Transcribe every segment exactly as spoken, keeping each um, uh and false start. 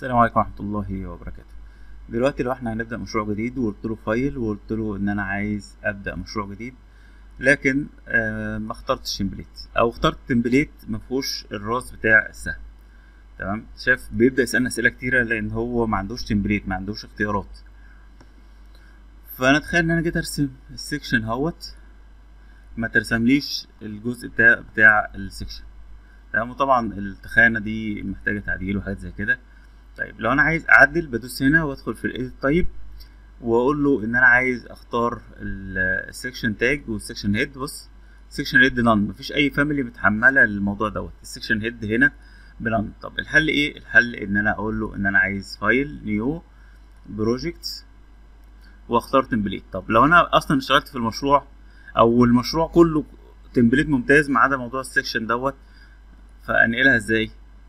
السلام عليكم ورحمة الله وبركاته. دلوقتي لو احنا هنبدأ مشروع جديد وقلت له فايل وقلت له ان انا عايز ابدأ مشروع جديد، لكن آه ما اخترتش تمبليت او اخترت تمبليت ما فيهوش الراس بتاع السهم. تمام، شايف بيبدأ يسألنا اسئلة كتيرة لان هو ما عندوش تمبليت، ما عندوش اختيارات. فانا اتخيل ان انا جيت ارسم السكشن اهوت، ما ترسمليش الجزء بتاع بتاع السكشن. تمام، وطبعا التخانة دي محتاجة تعديل وحاجات زي كده. طيب لو انا عايز اعدل بدوس هنا وادخل في الايديت طيب، واقول له ان انا عايز اختار السكشن تاج والسكشن هيد. بص، سكشن هيد نون، مفيش اي فاميلي متحمله الموضوع دوت. السكشن هيد هنا بنون. طب الحل ايه؟ الحل ان انا اقول له ان انا عايز فايل نيو بروجكت واختار تمبليت. طب لو انا اصلا اشتغلت في المشروع او المشروع كله تمبليت ممتاز ما عدا موضوع السكشن دوت، فانقلها ازاي؟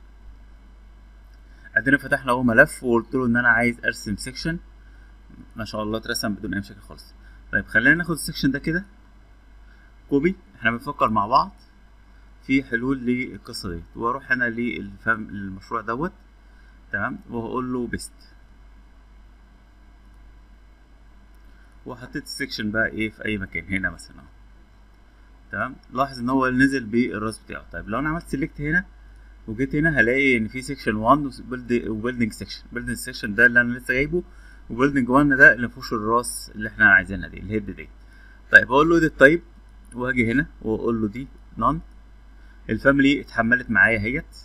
ادينا فتحنا اهو ملف وقلت له ان انا عايز ارسم سكشن. ما شاء الله اترسم بدون اي مشاكل خالص. طيب خلينا ناخد السكشن ده كده كوبي، احنا بنفكر مع بعض في حلول للقصه دي. واروح انا للفهم المشروع دوت، تمام، وهقول له بيست، وحطيت السكشن بقى ايه في اي مكان هنا مثلا اهو. تمام، لاحظ ان هو نزل بالراس بتاعه. طيب لو انا عملت سيلكت هنا وجيت هنا هلاقي ان في سيكشن واحد وبيلدنج سيكشن. بيلدنج سيكشن ده اللي انا لسه جايبه، وبيلدنج واحد ده اللي مفيهوش الراس اللي احنا عايزينها دي، الهيد دي. طيب هقول له اديت طيب، وهاجي هنا واقول له دي نون. الفاميلي اتحملت معايا اهيت.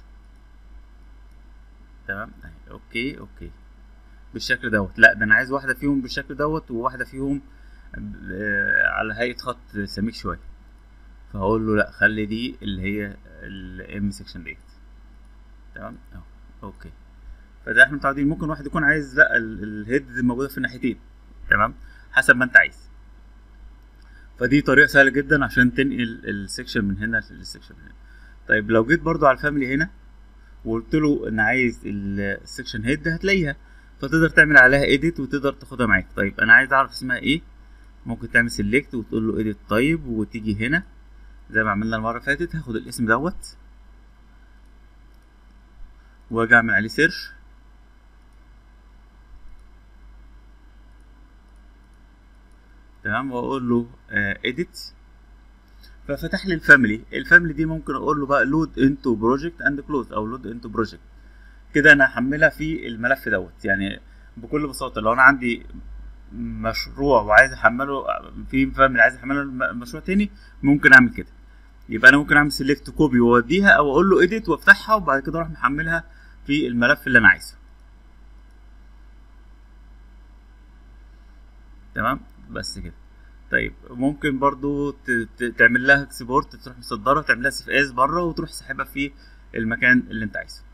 تمام، اوكي اوكي بالشكل دوت. لا ده انا عايز واحده فيهم بالشكل دوت وواحده فيهم على هيئه خط سميك شويه. فهقول له لا خلي دي اللي هي الام سيكشن ديت. تمام اهو، اوكي. فده احنا متعودين. ممكن واحد يكون عايز لا الهيد موجوده في الناحيتين، تمام، حسب ما انت عايز. فدي طريقه سهله جدا عشان تنقل السكشن من هنا للسكشن هنا. طيب لو جيت برضو على الفاميلي هنا وقلت له ان عايز السكشن هيد، هتلاقيها، فتقدر تعمل عليها ايديت وتقدر تاخدها معاك. طيب انا عايز اعرف اسمها ايه، ممكن تعمل سيلكت وتقول له ايديت طيب، وتيجي هنا زي ما عملنا المره اللي فاتت، هاخد الاسم دوت واجي اعمل عليه سيرش. تمام، واقول له اديت، ففتح لي الفاميلي. الفاميلي دي ممكن اقول له بقى لود انتو بروجكت اند كلوز، او لود انتو بروجكت. كده انا هحملها في الملف دوت. يعني بكل بساطه لو انا عندي مشروع وعايز احمله في فاميلي، عايز احمله مشروع تاني، ممكن اعمل كده. يبقى انا ممكن اعمل سيلكت كوبي واوديها، او اقول له اديت وافتحها، وبعد كده اروح محملها في الملف اللي انا عايزه. تمام، بس كده. طيب ممكن برضو تعمل لها اكسبورت، تروح مصدرها تعمل لها سي في اس بره، وتروح سحبها في المكان اللي انت عايزه.